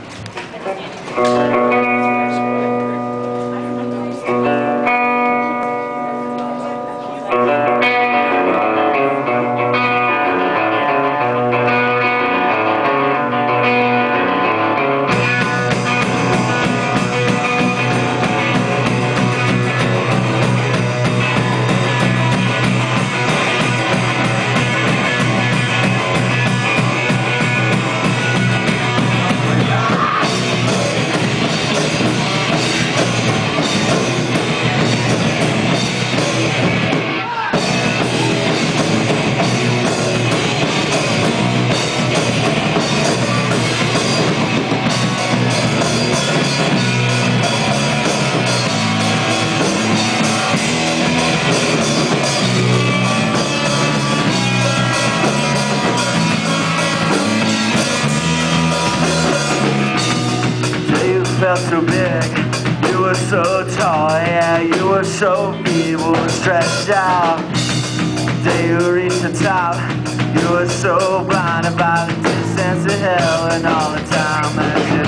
Felt so big, you were so tall, yeah, you were so feeble and stretched out. Day you reached the top, you were so blinded by the distance to hell and all the time as you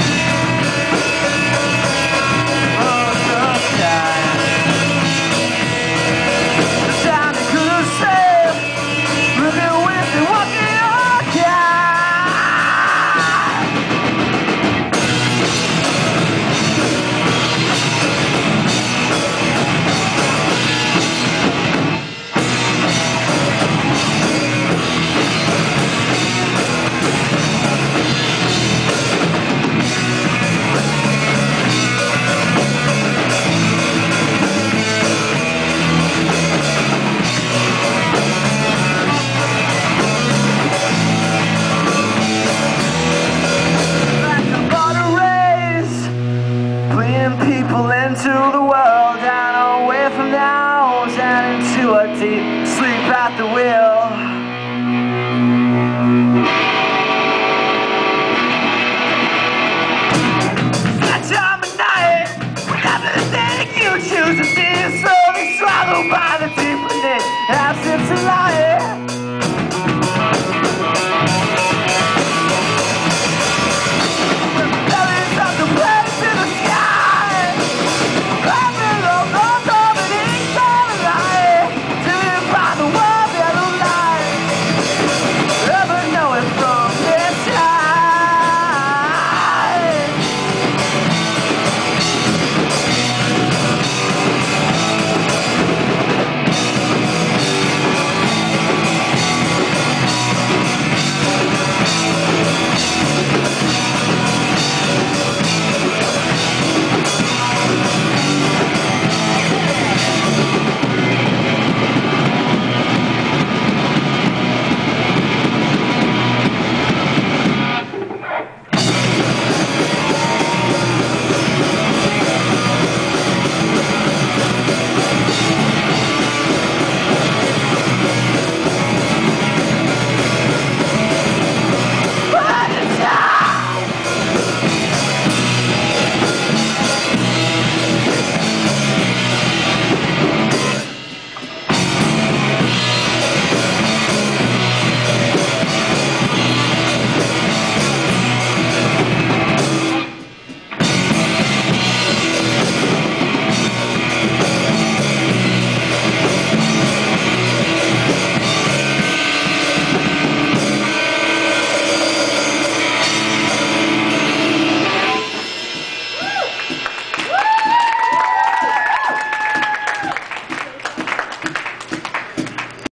oh, so tired. The time you could have saved, looking with me, walking your car. People into the